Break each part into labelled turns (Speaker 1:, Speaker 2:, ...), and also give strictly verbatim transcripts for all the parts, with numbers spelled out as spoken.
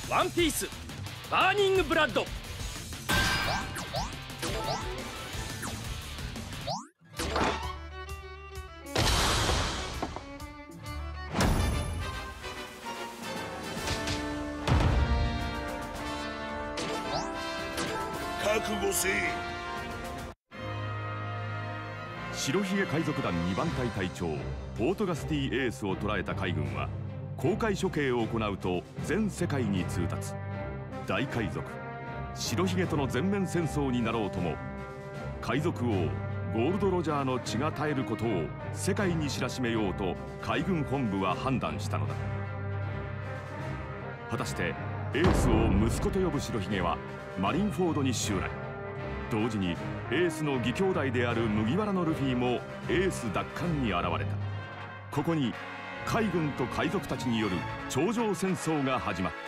Speaker 1: ワンピースバーニングブラッド。
Speaker 2: 覚悟せい。
Speaker 3: 白ひげ海賊団にばん隊隊長オートガスティエースを捕らえた海軍は公開処刑を行うと全世界に通達。大海賊白ひげとの全面戦争になろうとも海賊王ゴールド・ロジャーの血が絶えることを世界に知らしめようと海軍本部は判断したのだ。果たしてエースを息子と呼ぶ白ひげはマリンフォードに襲来。同時にエースの義兄弟である麦わらのルフィもエース奪還に現れた。ここに海軍と海賊たちによる頂上戦争が始まった。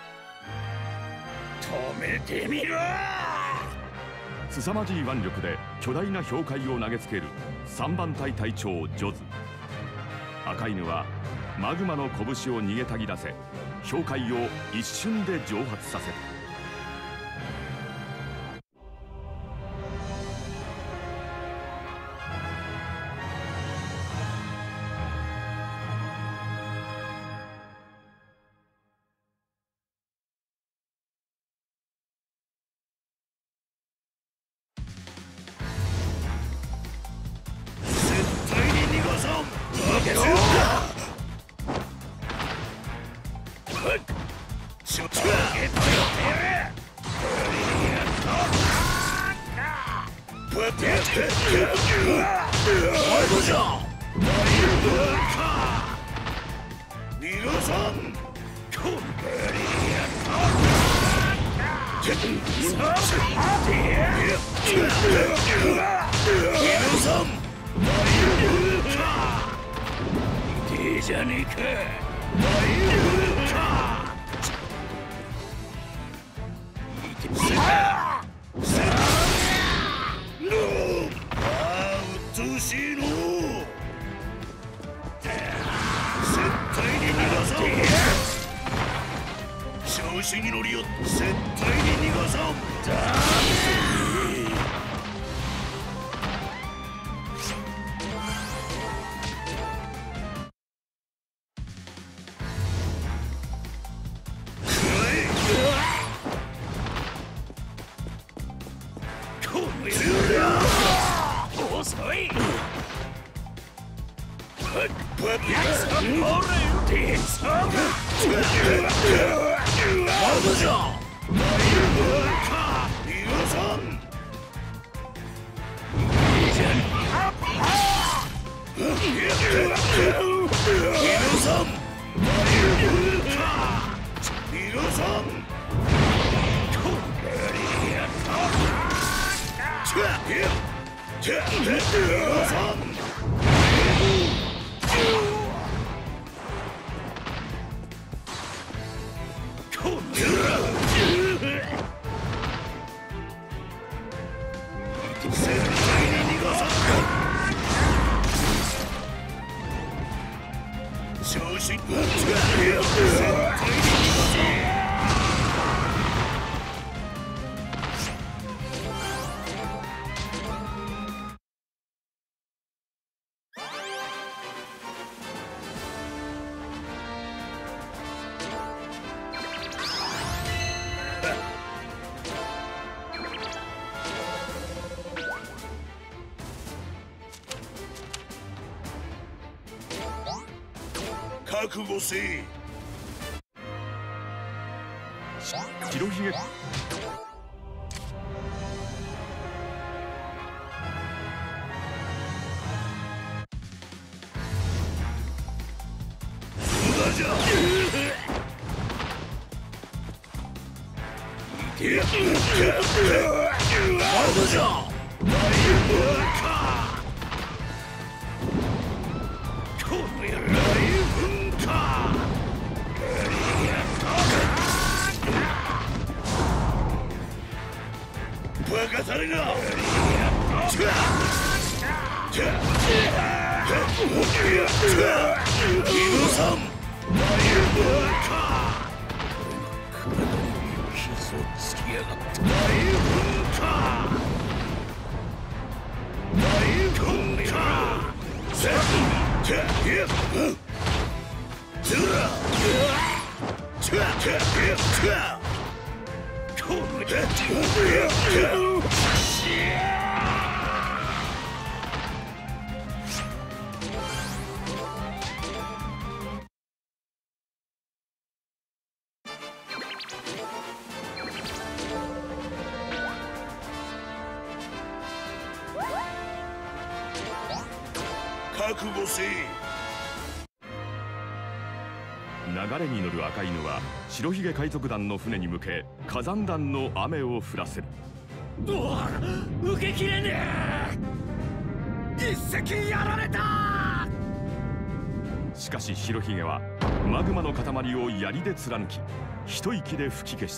Speaker 2: 止めてみろ。
Speaker 3: 凄まじい腕力で巨大な氷塊を投げつけるさんばん隊隊長ジョズ。赤犬はマグマの拳を逃げたぎらせ氷塊を一瞬で蒸発させた。
Speaker 2: じゃねえか。調子に乗りよって絶対に逃がさん。ダメ。遅い。覚悟せい。
Speaker 3: 白ひげ
Speaker 2: じゃ。バカたれが。犬さん。 嘘つきやがった大噴火大噴火セットやっズラチャチャチャこれでやっ覚悟せい。
Speaker 3: 流れに乗る赤犬は白ひげ海賊団の船に向け火山弾の雨を降らせる。
Speaker 1: うわ受けきれねえ、一石やられた。
Speaker 3: しかし白ひげはマグマの塊を槍で貫き一息で吹き消した。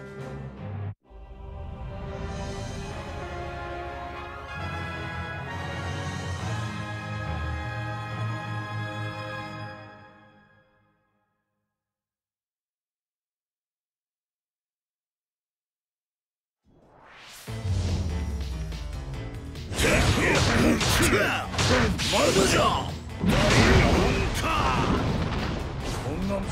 Speaker 2: まだじゃ。そんな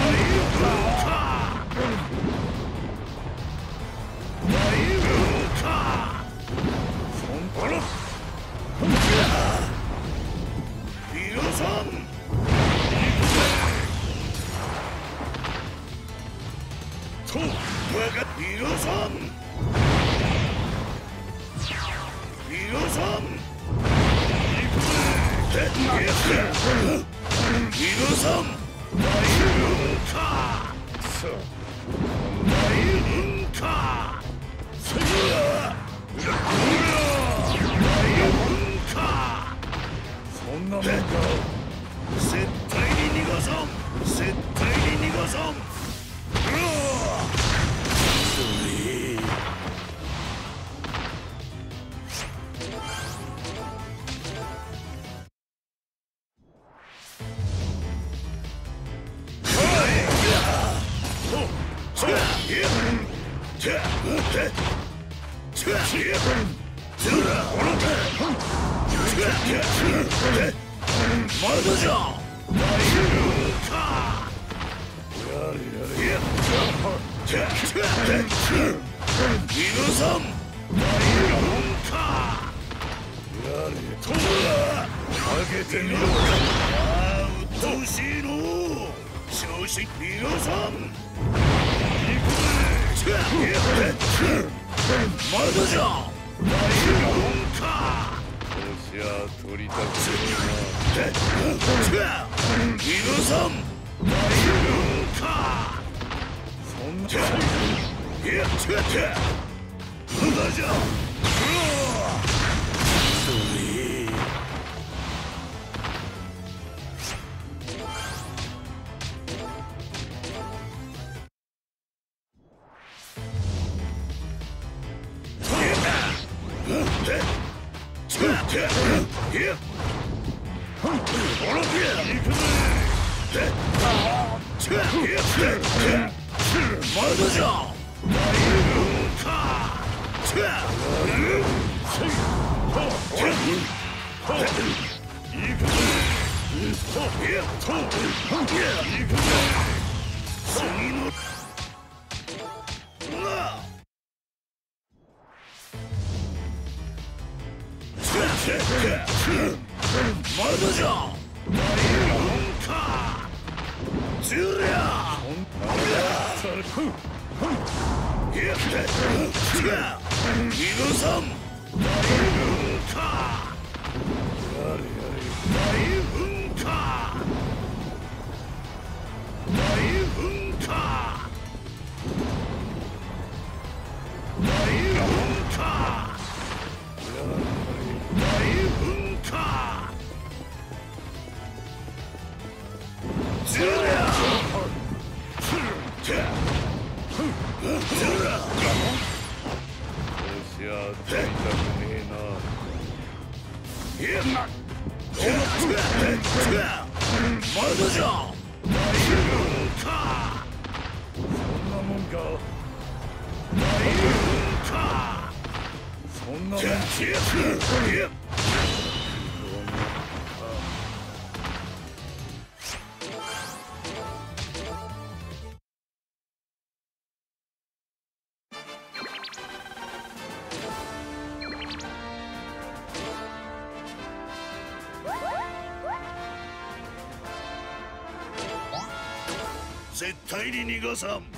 Speaker 2: 皆さんとわか皆さん皆さん皆さん大噴火大噴火そんなもんか。絶対に逃がさん絶対に逃がさん。まだじゃ。皆さんかけてみろ。ああうっとうしいの調子。皆さんまだじゃ。大噴火。じゃあ取りたくねえな。皆さん大噴火。そんないや違ったまだじゃ。まだじゃ。次のまだじゃ。ジュリア皆さん大噴火大噴火大噴火大噴火大噴火ジュリアじゃあ取りたくねえな。まだじゃ。そんなもんか。 そんなもん絶対に逃がさん。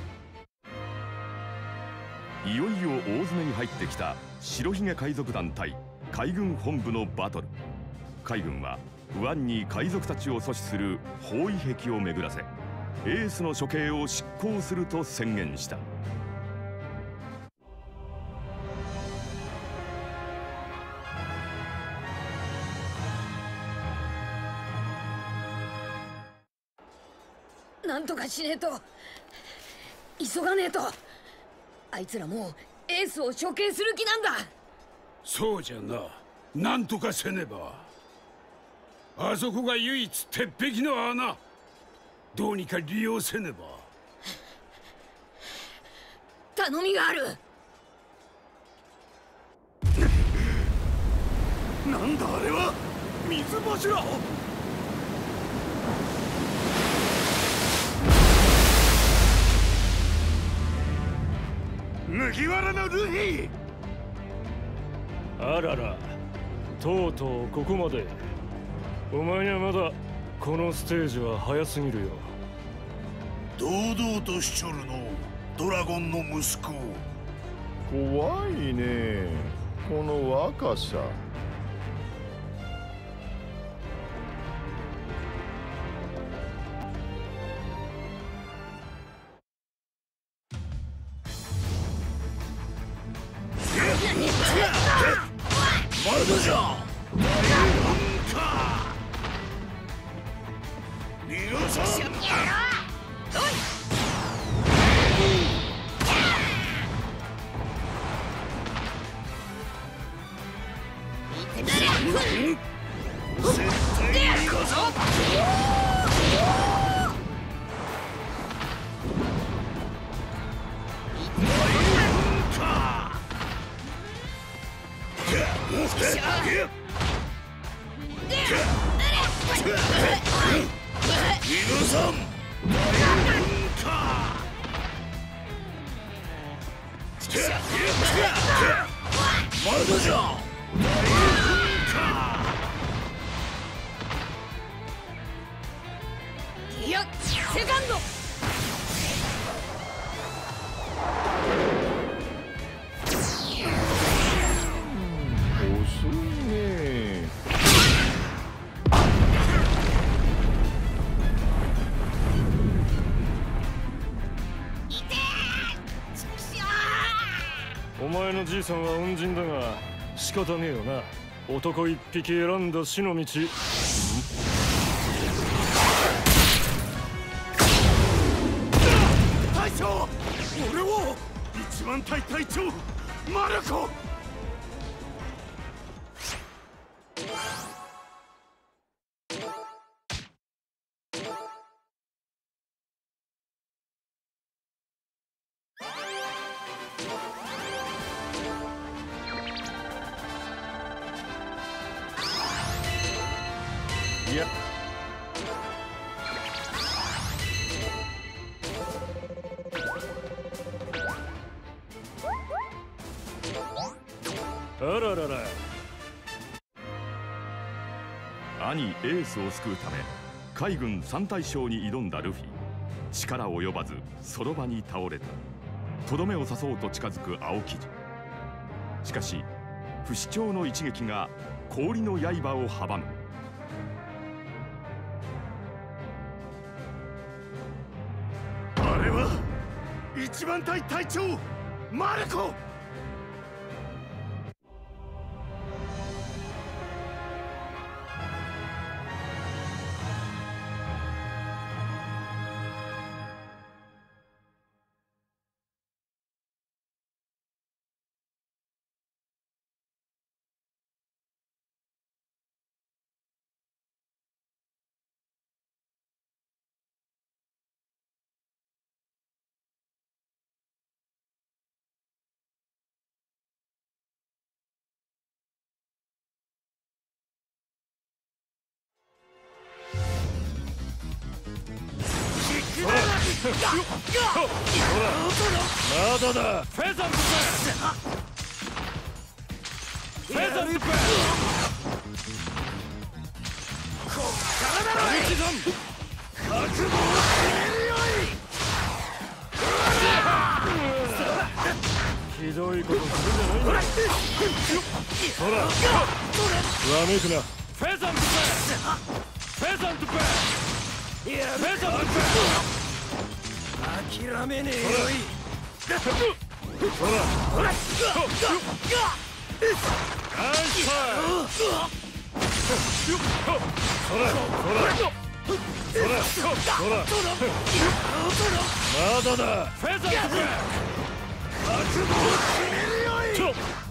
Speaker 3: いよいよ大詰めに入ってきた白ひげ海賊団対海軍本部のバトル。海軍は湾に海賊たちを阻止する包囲壁を巡らせエースの処刑を執行すると宣言した。
Speaker 4: なんとかしねえと。急がねえと。あいつらもうエースを処刑する気なんだ。
Speaker 5: そうじゃな。なんとかせねば。あそこが唯一鉄壁の穴。どうにか利用せねば。
Speaker 4: 頼みがある。
Speaker 2: なんだあれは。水柱。麦わらのルフィ。
Speaker 6: あらら、とうとうここまで。お前にはまだこのステージは早すぎるよ。
Speaker 2: 堂々としちょるのドラゴンの息子。
Speaker 7: 怖いねこの若さ。
Speaker 2: まだじゃ。逃がさん。絶対に逃がさん。まだじゃ。
Speaker 4: いや、セカンド。
Speaker 7: 遅いね。
Speaker 6: お前のじいさんは恩人だが仕方ねえよな。男一匹選んだ死の道。
Speaker 2: 隊長、俺を一番隊隊長マルコ。
Speaker 7: いや
Speaker 6: あららら。
Speaker 3: 兄エースを救うため海軍三大将に挑んだルフィ。力及ばずその場に倒れた。とどめを刺そうと近づく青生地。しかし不死鳥の一撃が氷の刃を阻む。
Speaker 2: あれは一番隊隊長マルコ。
Speaker 6: まだだ。フェザントフェザントこっからだろい。覚悟を決めるよい。ひどいことするんじゃないんだ。ほら、わめくな。フェザントフェザントフェザント諦めねえよい。ほらほらナイスファイト。ほらほらほらほらまだだ。フェザント覚悟を決めるよい。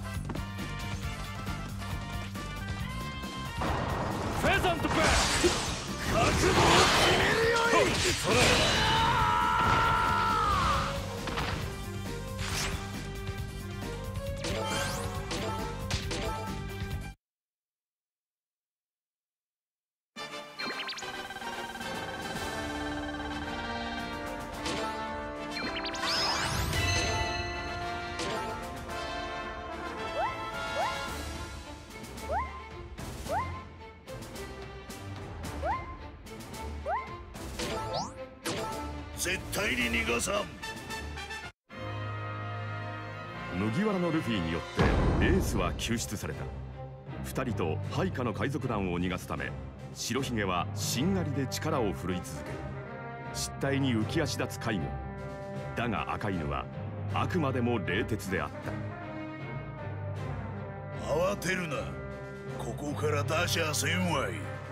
Speaker 6: フェザント覚悟を決めるよい。ほら
Speaker 2: 絶対に逃がさん。
Speaker 3: 麦わらのルフィによってエースは救出された。ふたりと配下の海賊団を逃がすため白ひげはしんがりで力を振るい続け、失態に浮き足立つ海軍だが、赤犬はあくまでも冷徹であった。
Speaker 2: 慌てるな、ここから出しゃせんわい。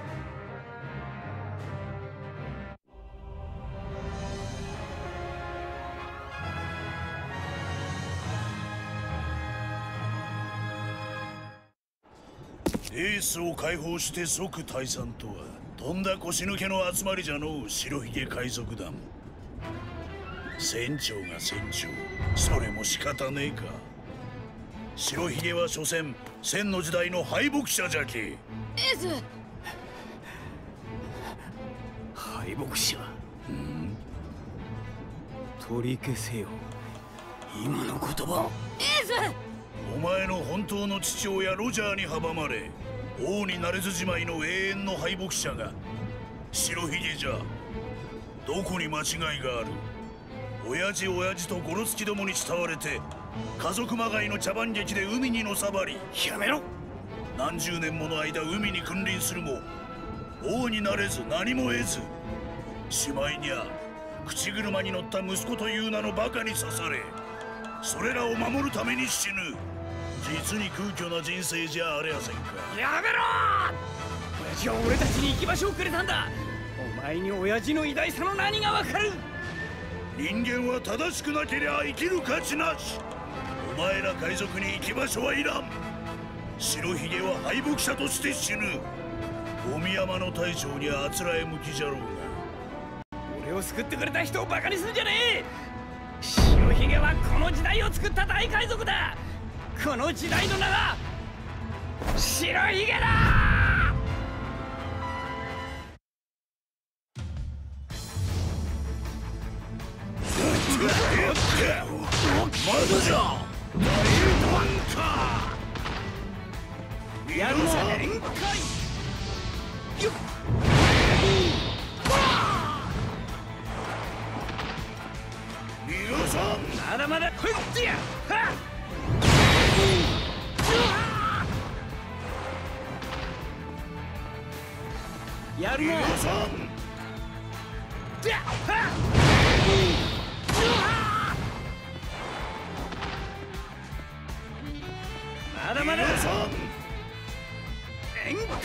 Speaker 2: エースを解放して即退散とはとんだ腰抜けの集まりじゃのう。白ひげ海賊団、船長が船長、それも仕方ねえか。白ひげは所詮千の時代の敗北者じゃき。エ
Speaker 4: ース
Speaker 1: 敗北者。ん取り消せよ今の言葉。
Speaker 4: エース
Speaker 2: お前の本当の父親ロジャーに阻まれ王になれずじまいの永遠の敗北者が白ひげじゃ。どこに間違いがある。親父親父とゴロツキどもに慕われて家族まがいの茶番劇で海にのさばり、
Speaker 1: やめろ。
Speaker 2: 何十年もの間海に君臨するも王になれず何も得ず、しまいにゃ口車に乗った息子という名のバカに刺され、それらを守るために死ぬ。実に空虚な人生じゃありゃせんか。
Speaker 1: やめろ。親父は俺たちに行き場所をくれたんだ。お前に親父の偉大さの何がわかる。
Speaker 2: 人間は正しくなけりゃ生きる価値なし。お前ら海賊に行き場所はいらん。白ひげは敗北者として死ぬ。ゴミ山の隊長にあつらえ向きじゃろうが。
Speaker 1: 俺を救ってくれた人をバカにするんじゃねえ。白ひげはこの時代を作った大海賊だ。この時代の名は白ひげだ。
Speaker 2: まだじゃ。
Speaker 1: やるぞ。宴会よっ。
Speaker 2: 皆さん
Speaker 1: まだまだこいつや。はっやるぞ。
Speaker 2: 皆さん
Speaker 1: まだまだ
Speaker 2: 皆さん
Speaker 1: 宴会。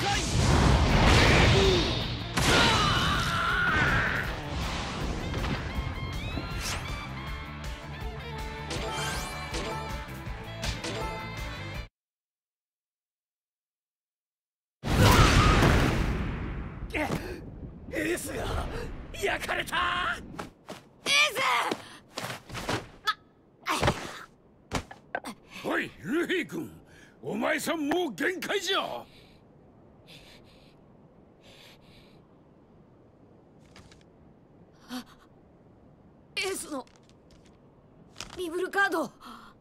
Speaker 1: エースが焼かれた。
Speaker 4: エース
Speaker 5: おいルフィ君、お前さんもう限界じゃ。
Speaker 4: スのビブルカード。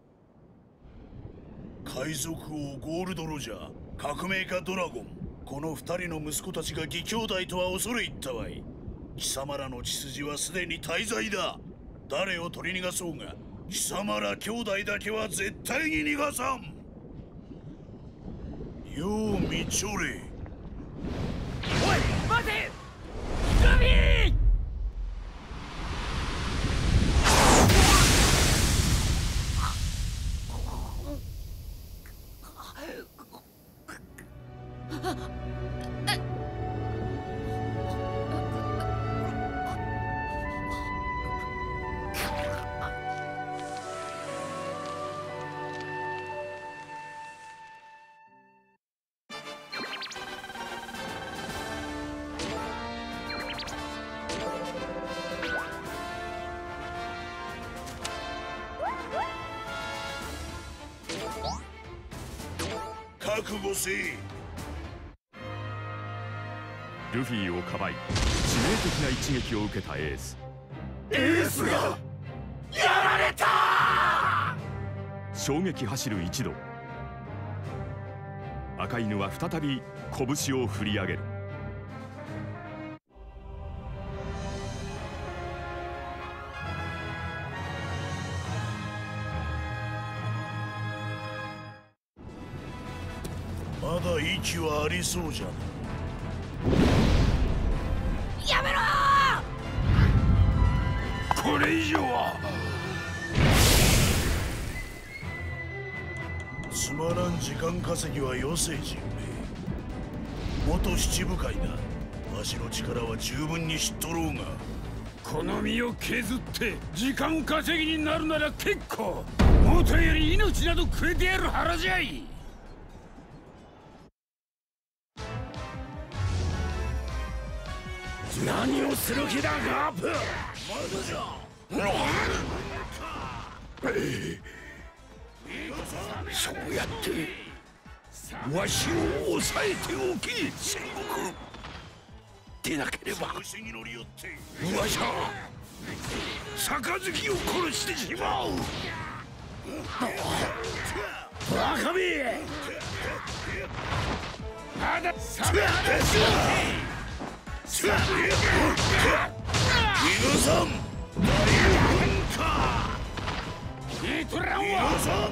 Speaker 2: 海賊王ゴールド・ロジャー、革命家ドラゴン、この二人の息子たちが義兄弟とは恐れ入ったわい。貴様らの血筋はすでに大罪だ。誰を取り逃がそうが貴様ら兄弟だけは絶対に逃がさん。よう見ちょれ。
Speaker 1: おい待てルフィ！
Speaker 2: 覚悟せい。
Speaker 3: ルフィをかばい致命的な一撃を受けたエース。
Speaker 2: エースがやられた。
Speaker 3: 衝撃走る一同。赤犬は再び拳を振り上げる。
Speaker 2: まだ息はありそうじゃな。
Speaker 4: やめろ
Speaker 5: ー！これ以上は
Speaker 2: つまらん時間稼ぎはよせじんべ。元七部会だ。わしの力は十分に知っとろうが。
Speaker 5: この身を削って時間稼ぎになるなら結構。もとより命などくれてやる腹じゃい。何をする気だガープ。まだじゃ。そうやってわしを抑えておき戦国。でなければわしは杯を殺してしまう。バカめ。まださめ
Speaker 2: 逃がさん。
Speaker 5: イトランは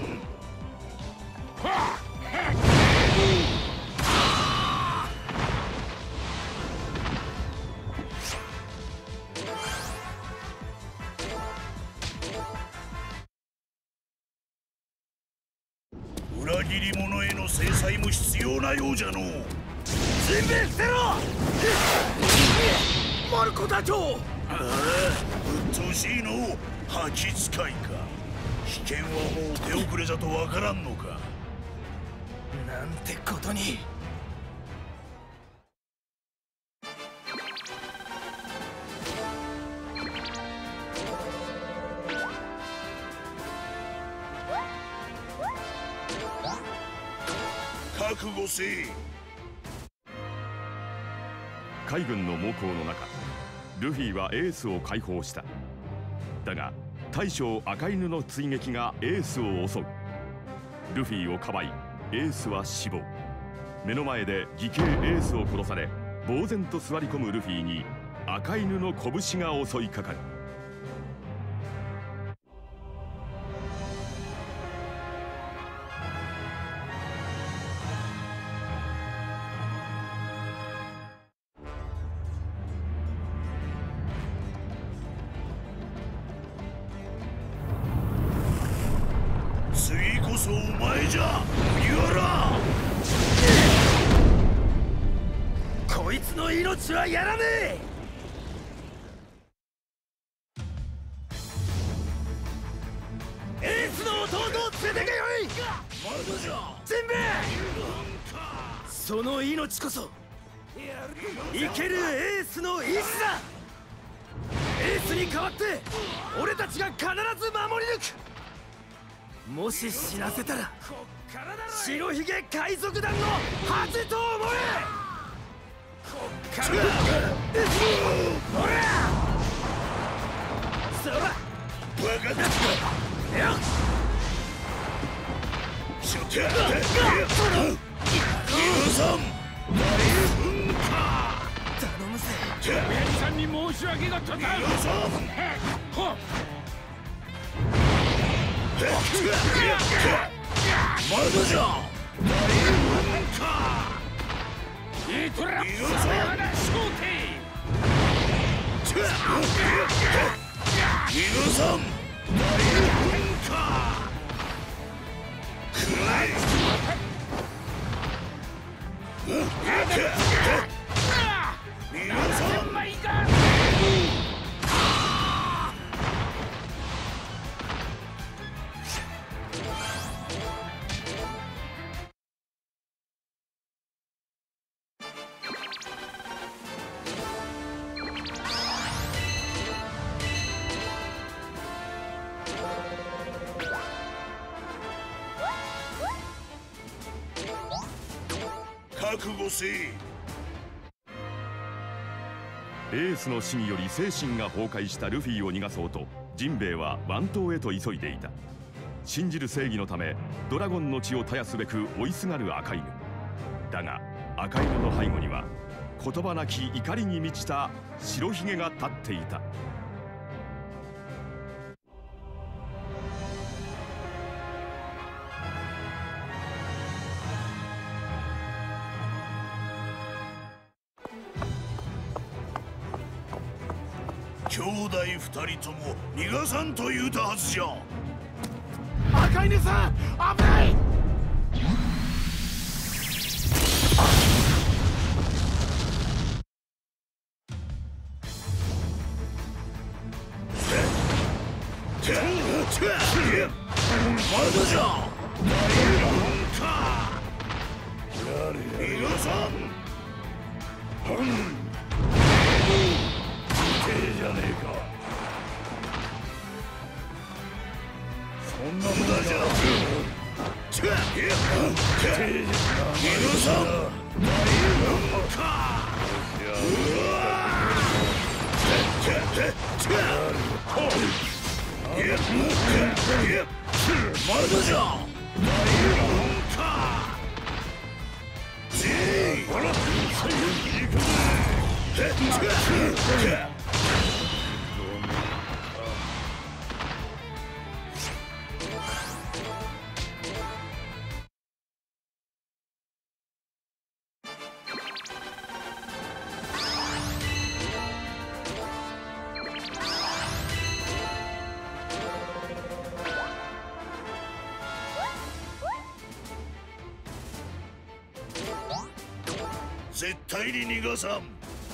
Speaker 2: 裏切り者への制裁も必要なようじゃのう。
Speaker 5: 全面捨てろマルコ隊長。
Speaker 2: ああ、うっとうしいの。吐き使いか。危険はもう手遅れじゃとわからんのか。
Speaker 5: なんてことに。
Speaker 2: 覚悟せい。
Speaker 3: 海軍の猛攻の中、ルフィはエースを解放した。だが大将赤犬の追撃がエースを襲う。ルフィをかばいエースは死亡。目の前で義兄エースを殺され呆然と座り込むルフィに赤犬の拳が襲いかかる。
Speaker 2: 次こそお前じゃ麦わら。
Speaker 5: こいつの命はやらねえ。エースの弟を連れてけよい。
Speaker 2: まだじゃ。
Speaker 5: 全部その命こそ生けるエースの意志だ。エースに代わって俺たちが必ず守り抜く。もし死なせたら白ひげ海賊団の恥と思え。こっからほらそらむぜ。
Speaker 6: 親父さんに申し訳が立たん。
Speaker 2: まだじゃ。
Speaker 6: いいトラップサメ肌焦点。
Speaker 2: 皆さん覚悟せい。
Speaker 3: エースの死により精神が崩壊したルフィを逃がそうとジンベエは湾島へと急いでいた。信じる正義のためドラゴンの血を絶やすべく追いすがる赤犬だが、赤犬の背後には言葉なき怒りに満ちた白ひげが立っていた。
Speaker 2: 兄弟二人とも逃がさんと言うたはずじゃ。
Speaker 5: 赤犬さん、危ない。
Speaker 2: まだじゃ。逃がさん。じゃねえか。そんな無駄じゃ。皆さん。まだじゃ。絶対に逃がさん。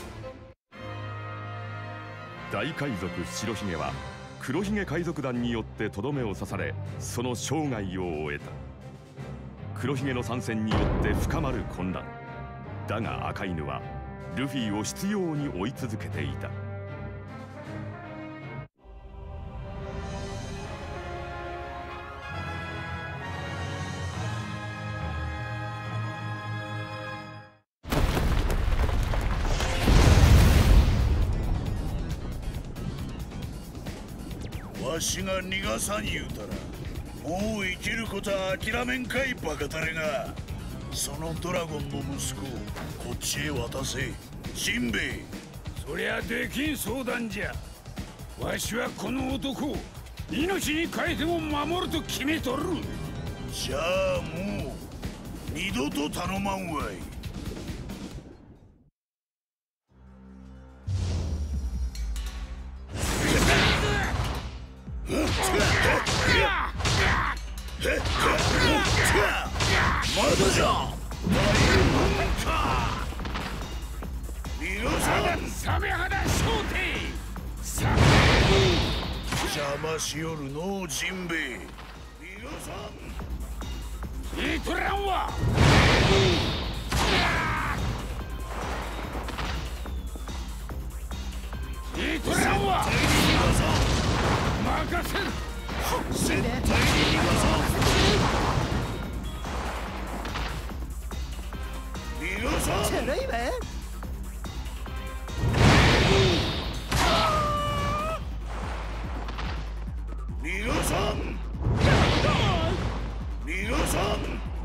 Speaker 3: 大海賊白ひげは黒ひげ海賊団によってとどめを刺され、その生涯を終えた。黒ひげの参戦によって深まる混乱だが、赤犬はルフィを執拗に追い続けていた。
Speaker 2: わしが逃がさん言うたらもう生きることは諦めんかいバカタレが。そのドラゴンの息子をこっちへ渡せ、しんべヱ。
Speaker 6: そりゃできん相談じゃ。わしはこの男を命に代えても守ると決めとる。
Speaker 2: じゃあもう二度と頼まんわい。まだじゃ。皆さん、
Speaker 6: サメ肌焦点。
Speaker 2: 邪魔しよるのうジンベエ。皆さん、
Speaker 6: いいとらんわ。いいとらんわ。任せる。
Speaker 2: 絶対に逃がさん。皆さん、
Speaker 5: チャラいわ。
Speaker 2: 皆さん、皆さん。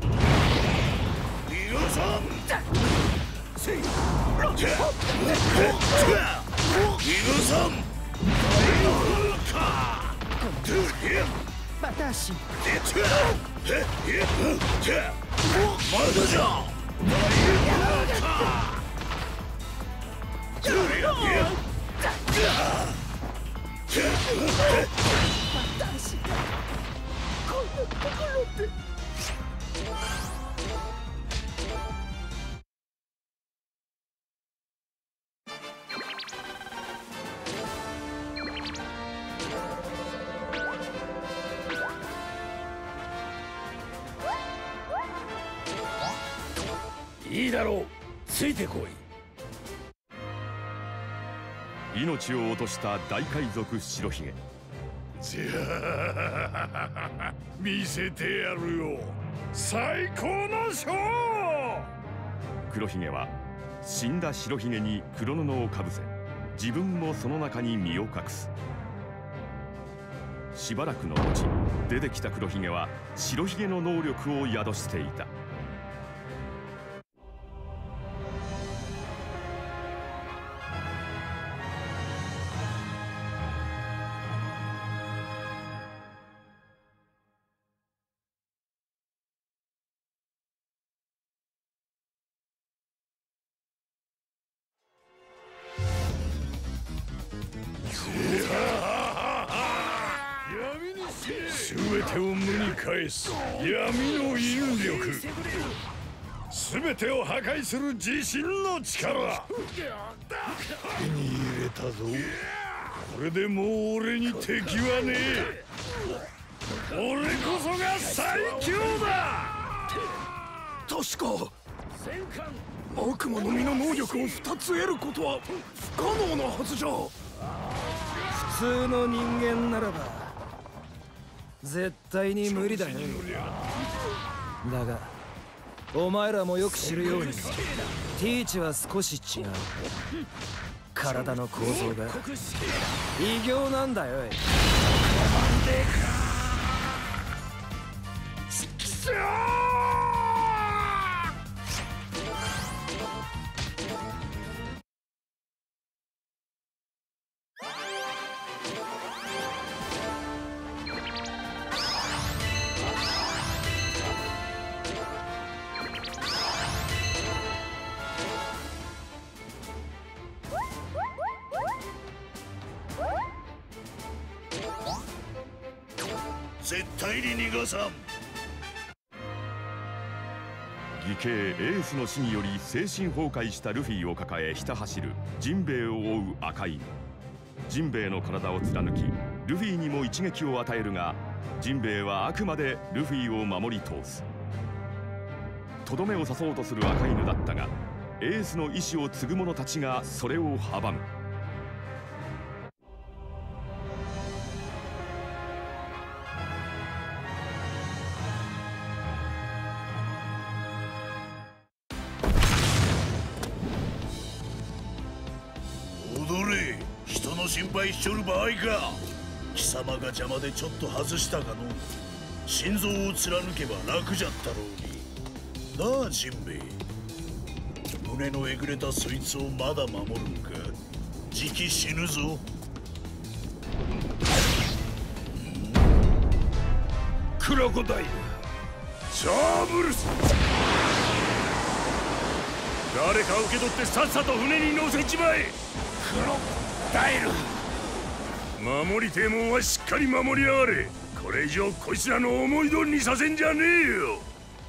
Speaker 5: 私
Speaker 2: まだじゃ
Speaker 5: こんなところで
Speaker 6: いいだろう、ついてこ
Speaker 3: い。命を落とした大海賊白ひげ。
Speaker 6: じゃあ見せてやるよ、最高のショー。
Speaker 3: 黒ひげは死んだ白ひげに黒布をかぶせ、自分もその中に身を隠す。しばらくの後、出てきた黒ひげは白ひげの能力を宿していた。
Speaker 6: 全てを無に返す闇の引力、全てを破壊する自信の力、手に入れたぞ。これでもう俺に敵はねえ。俺こそが最強だ。
Speaker 5: 確か悪魔の実の能力をふたつ得ることは不可能なはずじゃ。普通の人間ならば絶対に無理だよ。だがお前らもよく知るようにティーチは少し違う。体の構造が異形なんだよ。
Speaker 2: 絶対に逃がさん。
Speaker 3: 義兄エースの死により精神崩壊したルフィを抱えひた走るジンベエを追う赤犬。ジンベエの体を貫きルフィにも一撃を与えるが、ジンベエはあくまでルフィを守り通す。とどめを刺そうとする赤犬だったが、エースの意志を継ぐ者たちがそれを阻む。
Speaker 2: 踊れ、人の心配しちょる場合か。貴様が邪魔でちょっと外したかの。心臓を貫けば楽じゃったろうになあ。ジンベエ、胸のえぐれたそいつをまだ守るんか。じき死ぬぞ。
Speaker 6: クロコダイル、シャーブルス。誰か受け取ってさっさと船に乗せちまえ。
Speaker 2: クロコダイル、
Speaker 6: 守りてえもんはしっかり守りやがれ。これ以上こいつらの思い通りにさせんじゃねえよ。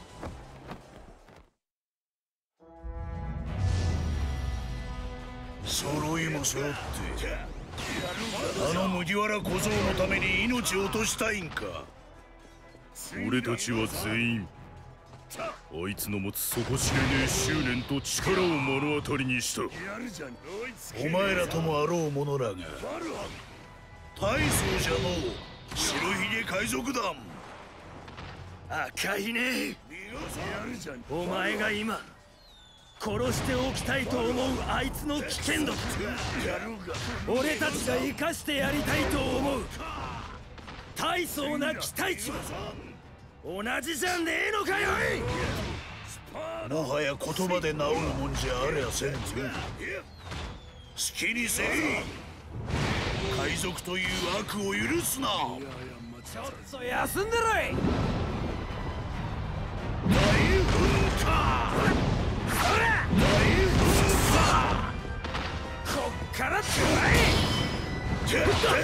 Speaker 2: 揃いも揃ってあの麦わら小僧のために命を落としたいんか。
Speaker 6: 俺たちは全員あいつの持つ底知れねえ執念と力を目の当たりにした。
Speaker 2: お前らともあろう者らが大層じゃのう。白ひげ海賊団。
Speaker 5: 赤いね。お前が今殺しておきたいと思うあいつの危険度、俺たちが生かしてやりたいと思う大層な期待値は同じじゃねえのかよい。
Speaker 2: もはや言葉で治るもんじゃありゃせんぞ。好きにせい。海海賊という悪を許すな。
Speaker 5: ちょっと休んでろい。
Speaker 2: 大噴火。
Speaker 5: そら
Speaker 2: 大噴
Speaker 5: こっからつらい。
Speaker 2: 火。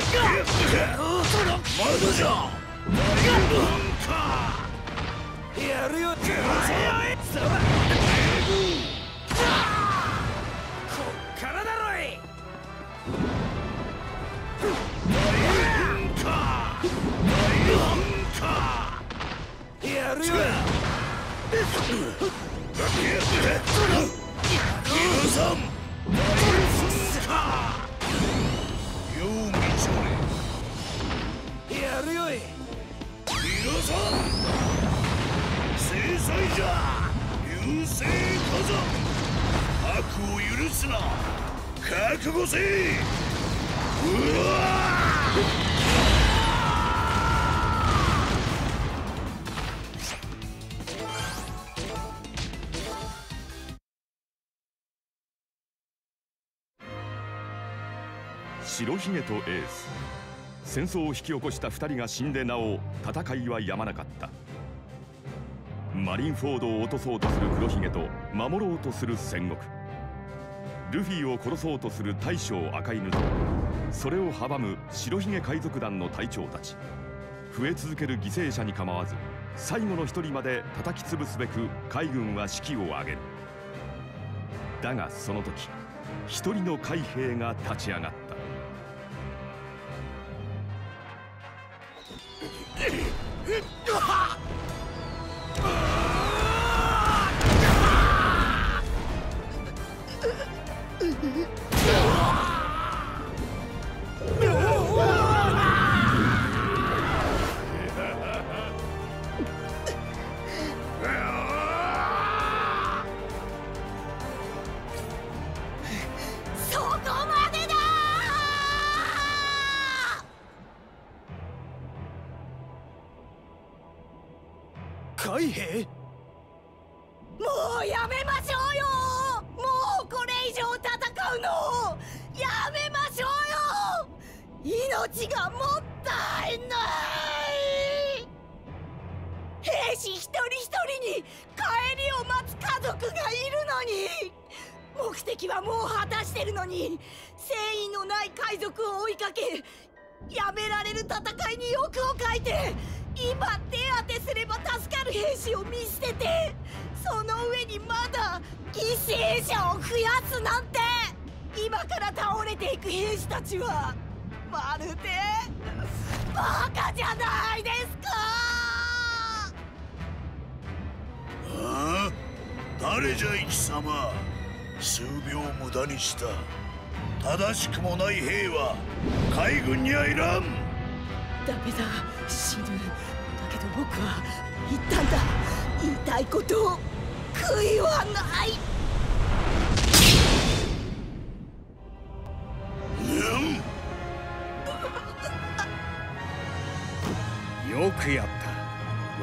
Speaker 2: まだじゃ。大噴火。
Speaker 5: やるよ。つらい。そらこっからだろい。やるよ。
Speaker 2: 皆さん、よう見ちょれ。
Speaker 5: やるよい。
Speaker 2: 皆さん、制裁じゃ。流星火山。悪を許すな。覚悟せい。うわ
Speaker 3: 白ひげとエース、戦争を引き起こしたふたりが死んでなお戦いはやまなかった。マリンフォードを落とそうとする黒ひげと守ろうとする戦国、ルフィを殺そうとする大将赤犬とそれを阻む白ひげ海賊団の隊長たち、増え続ける犠牲者に構わず最後の一人まで叩き潰すべく海軍は士気を上げる。だがその時一人の海兵が立ち上がった。
Speaker 5: 海兵？
Speaker 4: もうやめましょうよ。もうこれ以上戦うのやめましょうよ。命がもったいない。兵士一人一人に帰りを待つ家族がいるのに、目的はもう果たしてるのに誠意のない海賊を追いかけ、やめられる戦いに欲をかいて、今手当てすれば助かる兵士を見捨てて、その上にまだ犠牲者を増やすなんて。今から倒れていく兵士たちはまるでバカじゃないですか。
Speaker 2: ああ、誰じゃ貴様。数秒無駄にした。正しくもない兵は海軍にはいらん。
Speaker 4: ダメだ、死ぬ。だけど僕は言ったんだ。言いたいことを悔いはない。
Speaker 8: よくやった、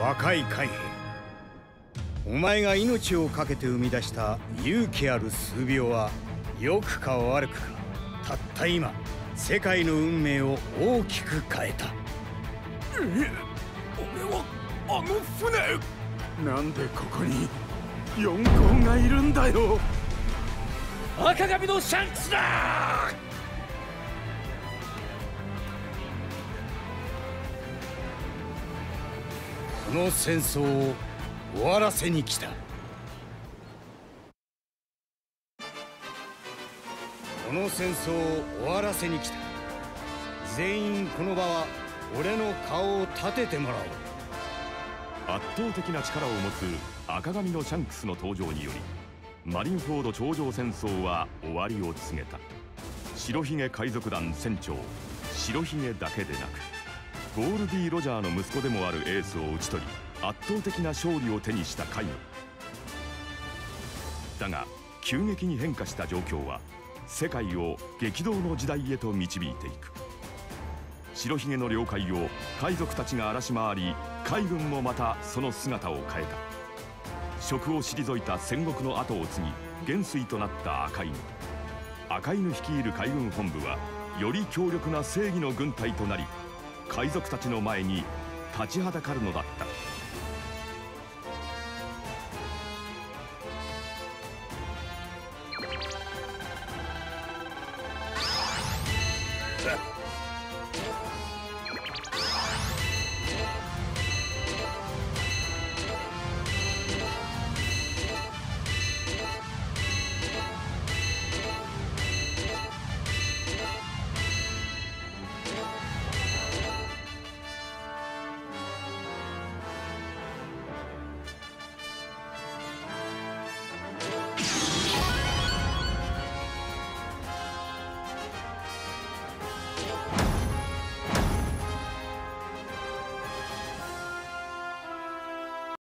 Speaker 8: 若い海兵。お前が命を懸けて生み出した勇気ある数秒は、良くか悪くか、たった今世界の運命を大きく変えた。
Speaker 6: 俺はあの船、なんでここに四皇がいるんだよ。
Speaker 5: 赤髪のシャンクスだ。
Speaker 8: この戦争を終わらせに来た。この戦争を終わらせに来た。全員この場は俺の顔を立ててもらおう。
Speaker 3: 圧倒的な力を持つ赤髪のシャンクスの登場により、マリンフォード頂上戦争は終わりを告げた。白ひげ海賊団船長白ひげだけでなく、ゴールディ・ロジャーの息子でもあるエースを討ち取り、圧倒的な勝利を手にした海軍だが、急激に変化した状況は世界を激動の時代へと導いていく。白ひげの領海を海賊たちが荒らし回り、海軍もまたその姿を変えた。職を退いた戦国の後を継ぎ元帥となった赤犬。赤犬率いる海軍本部はより強力な正義の軍隊となり、海賊たちの前に立ちはだかるのだった。